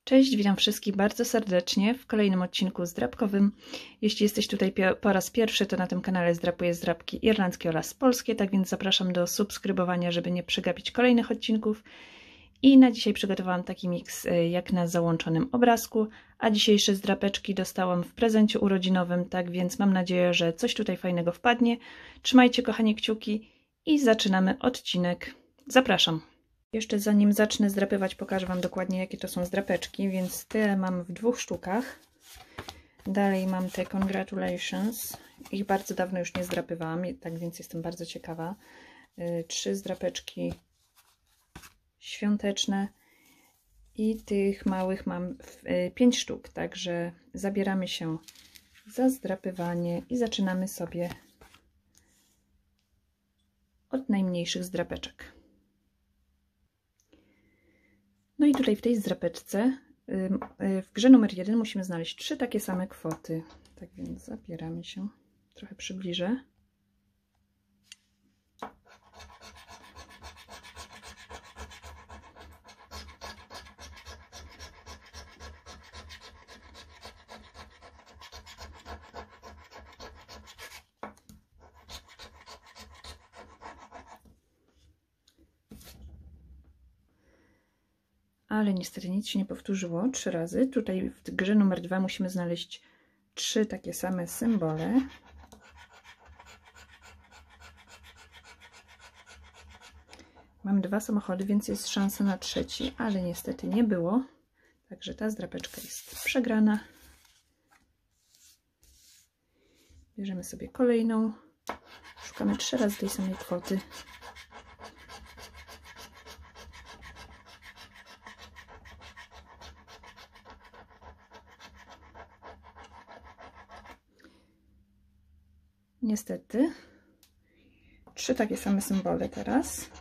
Cześć, witam wszystkich bardzo serdecznie w kolejnym odcinku zdrabkowym. Jeśli jesteś tutaj po raz pierwszy, to na tym kanale zdrapuję zdrabki irlandzkie oraz polskie, tak więc zapraszam do subskrybowania, żeby nie przegapić kolejnych odcinków. I na dzisiaj przygotowałam taki miks jak na załączonym obrazku, a dzisiejsze zdrapeczki dostałam w prezencie urodzinowym, tak więc mam nadzieję, że coś tutaj fajnego wpadnie. Trzymajcie, kochani, kciuki i zaczynamy odcinek. Zapraszam. Jeszcze zanim zacznę zdrapywać, pokażę Wam dokładnie, jakie to są zdrapeczki, więc te mam w 2 sztukach. Dalej mam te Congratulations. Ich bardzo dawno już nie zdrapywałam, tak więc jestem bardzo ciekawa. 3 zdrapeczki świąteczne i tych małych mam 5 sztuk, także zabieramy się za zdrapywanie i zaczynamy sobie od najmniejszych zdrapeczek. No i tutaj w tej zdrapeczce w grze numer 1 musimy znaleźć 3 takie same kwoty. Tak więc zabieramy się, trochę przybliżę. Ale niestety nic się nie powtórzyło 3 razy. Tutaj w grze numer 2 musimy znaleźć 3 takie same symbole. Mamy 2 samochody, więc jest szansa na trzeci, ale niestety nie było. Także ta zdrapeczka jest przegrana. Bierzemy sobie kolejną. Szukamy 3 razy tej samej kwoty. Niestety 3 takie same symbole teraz.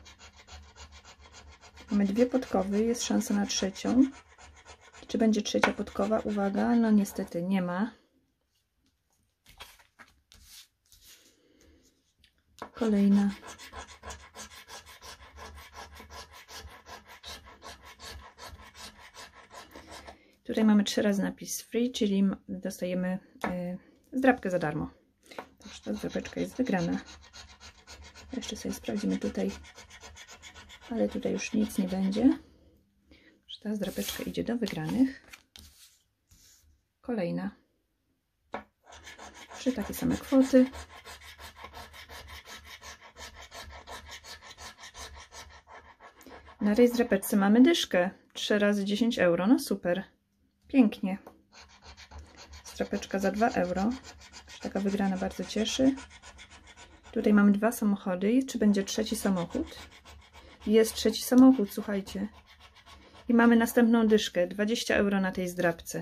Mamy 2 podkowy, jest szansa na trzecią. Czy będzie trzecia podkowa? Uwaga, no niestety nie ma. Kolejna. Tutaj mamy 3 razy napis free, czyli dostajemy zdrabkę za darmo. Ta zdrapeczka jest wygrana. Jeszcze sobie sprawdzimy tutaj, ale tutaj już nic nie będzie. Ta zdrapeczka idzie do wygranych. Kolejna. 3 takie same kwoty. Na tej zdrapeczce mamy dyszkę. 3 razy 10 euro. No super. Pięknie. Zdrapeczka za 2 euro. Taka wygrana bardzo cieszy. Tutaj mamy 2 samochody. Czy będzie trzeci samochód? Jest trzeci samochód, słuchajcie. I mamy następną dyszkę. 20 euro na tej zdrapce.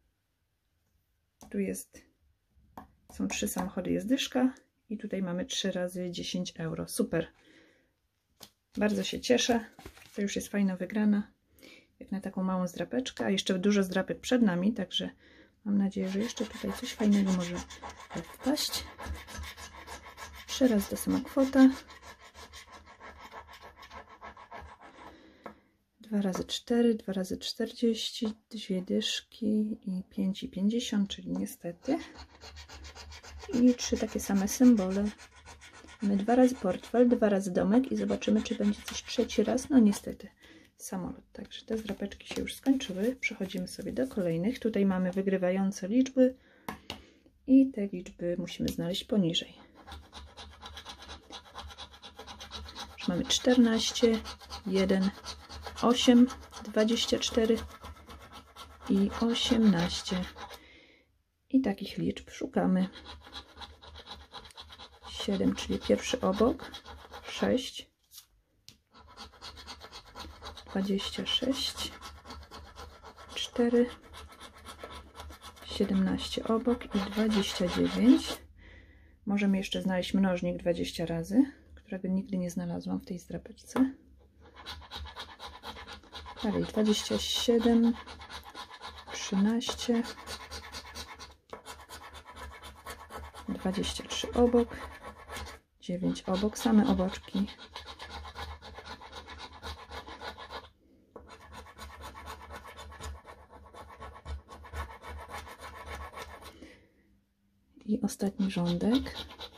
Tu są 3 samochody, jest dyszka. I tutaj mamy 3 razy 10 euro. Super. Bardzo się cieszę. To już jest fajna wygrana. Jak na taką małą zdrapeczkę. A jeszcze dużo zdrapek przed nami, także mam nadzieję, że jeszcze tutaj coś fajnego może wpaść. 3 razy ta sama kwota. 2 razy 4, 2 razy 40, 2 dyszki i 5,50, czyli niestety. I 3 takie same symbole. Mamy 2 razy portfel, 2 razy domek i zobaczymy, czy będzie coś trzeci raz. No niestety. Samolot. Także te zdrapeczki się już skończyły. Przechodzimy sobie do kolejnych. Tutaj mamy wygrywające liczby i te liczby musimy znaleźć poniżej. Już mamy 14, 1, 8, 24 i 18. I takich liczb szukamy. 7, czyli pierwszy obok, 6, 26, 4, 17 obok i 29. Możemy jeszcze znaleźć mnożnik 20 razy, którego nigdy nie znalazłam w tej zdrapeczce. Dalej 27, 13, 23 obok, 9 obok, same oboczki. Ostatni rządek.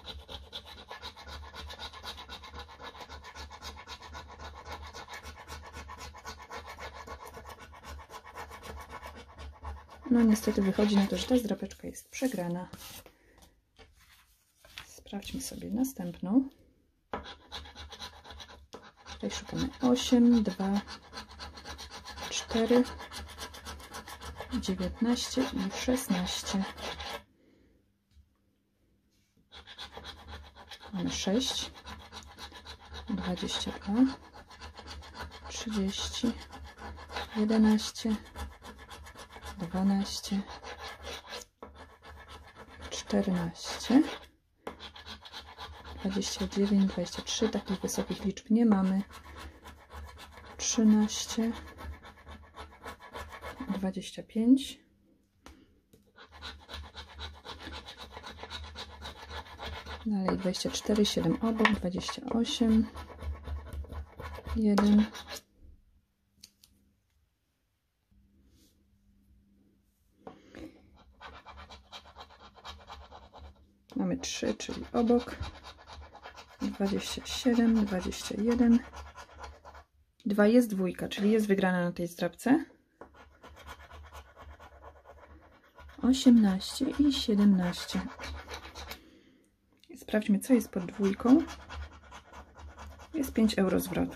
No niestety wychodzi na to, że ta zdrapeczka jest przegrana. Sprawdźmy sobie następną. Tutaj szukamy 8, 2, 4, 19 i 16. Mamy 6, 22, 30, 11, 12, 14, 29, 23, takich wysokich liczb nie mamy, 13, 25, dalej 24, 7 obok, 28, 1, mamy 3, czyli obok, 27, 21, 2 jest dwójka, czyli jest wygrana na tej zdrabce, 18 i 17. Sprawdźmy, co jest pod dwójką. Jest 5 euro zwrotu.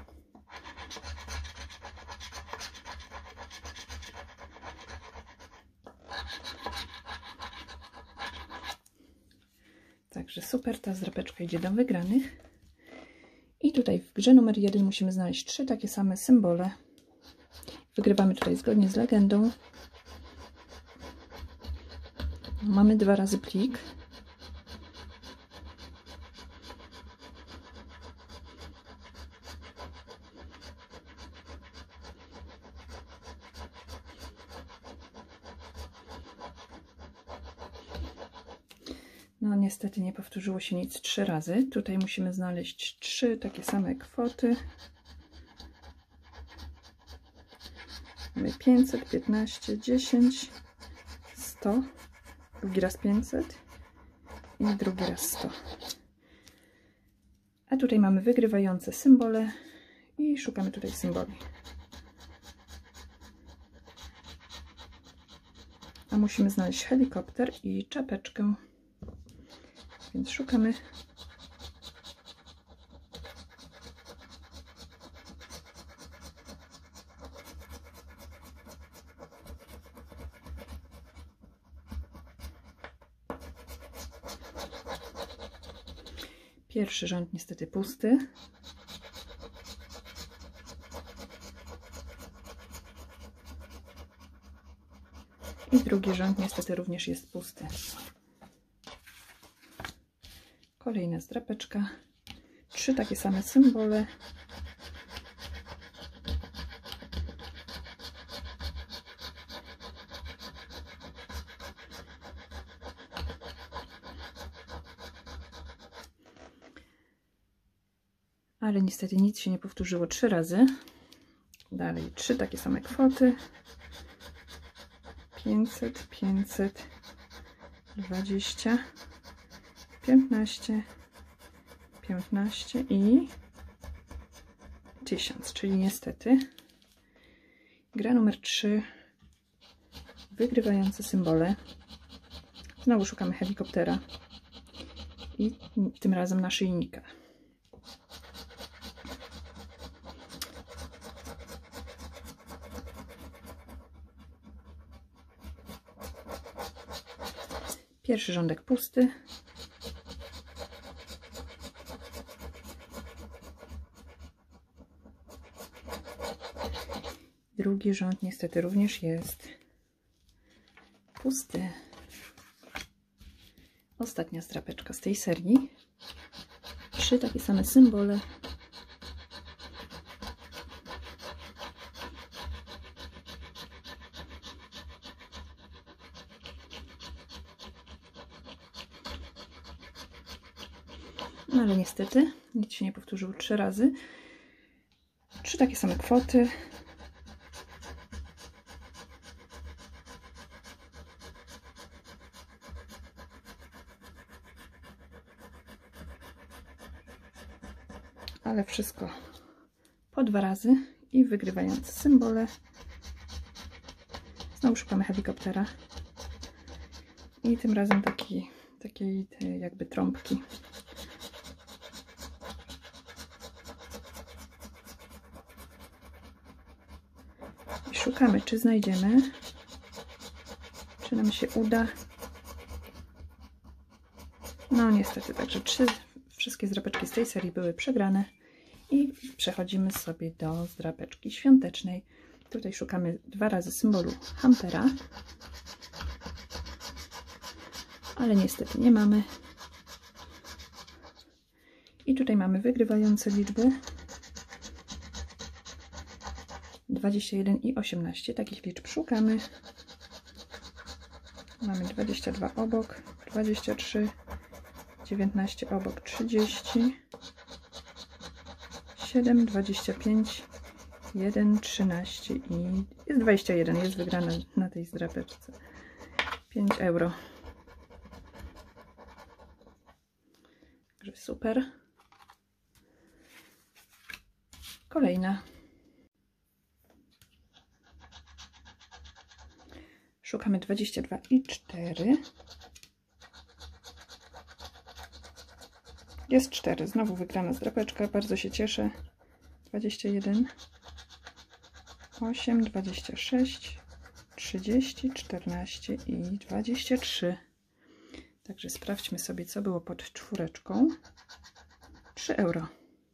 Także super, ta zdrapeczka idzie do wygranych. I tutaj w grze numer 1 musimy znaleźć 3 takie same symbole. Wygrywamy tutaj zgodnie z legendą. Mamy 2 razy plik. No niestety nie powtórzyło się nic 3 razy. Tutaj musimy znaleźć 3 takie same kwoty. Mamy 500, 15, 10, 100, drugi raz 500 i drugi raz 100. A tutaj mamy wygrywające symbole i szukamy tutaj symboli. A musimy znaleźć helikopter i czapeczkę. Więc szukamy. Pierwszy rząd niestety pusty. I drugi rząd niestety również jest pusty. Kolejna zdrapeczka. 3 takie same symbole. Ale niestety nic się nie powtórzyło 3 razy. Dalej 3 takie same kwoty. 500, 500, 20, 15, 15 i 1000, czyli niestety gra numer 3, wygrywające symbole. Znowu szukamy helikoptera i tym razem naszyjnika. Pierwszy rządek pusty. Drugi rząd niestety również jest pusty. Ostatnia zdrapeczka z tej serii. 3 takie same symbole. No ale niestety nic się nie powtórzyło 3 razy. 3 takie same kwoty. ale wszystko po 2 razy i wygrywając symbole. Znowu szukamy helikoptera i tym razem takiej jakby trąbki. I szukamy, czy znajdziemy, czy nam się uda. No niestety, także wszystkie zdrapeczki z tej serii były przegrane i przechodzimy sobie do zdrapeczki świątecznej. Tutaj szukamy 2 razy symbolu Hampera, ale niestety nie mamy. I tutaj mamy wygrywające liczby 21 i 18. Takich liczb szukamy. Mamy 22 obok, 23, 19 obok, 30, 7, 25, 1, 13 i jest 21, jest wygrana na tej zdrapeczce. 5 euro. Także super. Kolejna. Szukamy 22 i 4. Jest 4. Znowu wygrana zdrapeczka. Bardzo się cieszę. 21, 8, 26, 30, 14 i 23. Także sprawdźmy sobie, co było pod 4. 3 euro.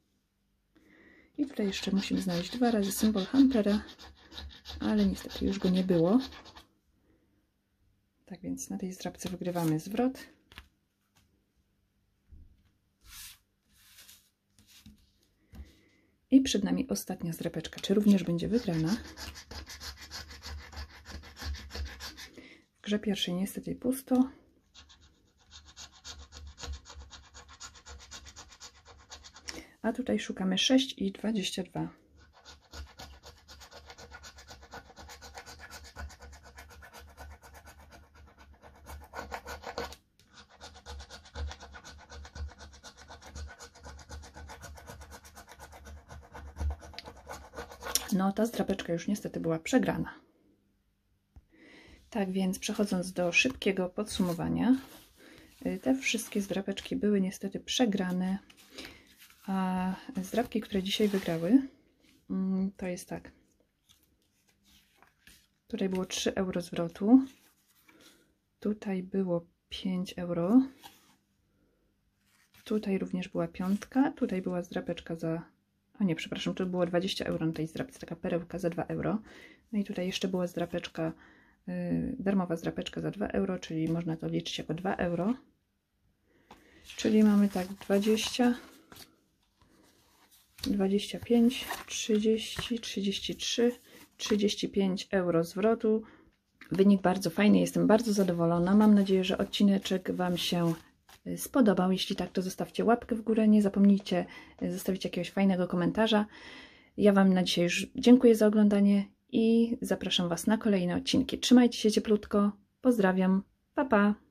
I tutaj jeszcze musimy znaleźć 2 razy symbol Hampera, ale niestety już go nie było. Tak więc na tej zdrapce wygrywamy zwrot. I przed nami ostatnia zdrapeczka. Czy również będzie wygrana? W grze pierwszej niestety pusto. A tutaj szukamy 6 i 22. No, ta zdrapeczka już niestety była przegrana. Tak więc przechodząc do szybkiego podsumowania, te wszystkie zdrapeczki były niestety przegrane, a zdrapki, które dzisiaj wygrały, to jest tak. Tutaj było 3 euro zwrotu, tutaj było 5 euro, tutaj również była 5, tutaj była zdrapeczka za... O nie, przepraszam, tu było 20 euro na tej zdrapce, taka perełka za 2 euro. No i tutaj jeszcze była zdrapeczka, darmowa zdrapeczka za 2 euro, czyli można to liczyć jako 2 euro. Czyli mamy tak 20, 25, 30, 33, 35 euro zwrotu. Wynik bardzo fajny, jestem bardzo zadowolona. Mam nadzieję, że odcineczek Wam się spodobał. Jeśli tak, to zostawcie łapkę w górę. Nie zapomnijcie zostawić jakiegoś fajnego komentarza. Ja Wam na dzisiaj już dziękuję za oglądanie i zapraszam Was na kolejne odcinki. Trzymajcie się cieplutko. Pozdrawiam. Pa, pa.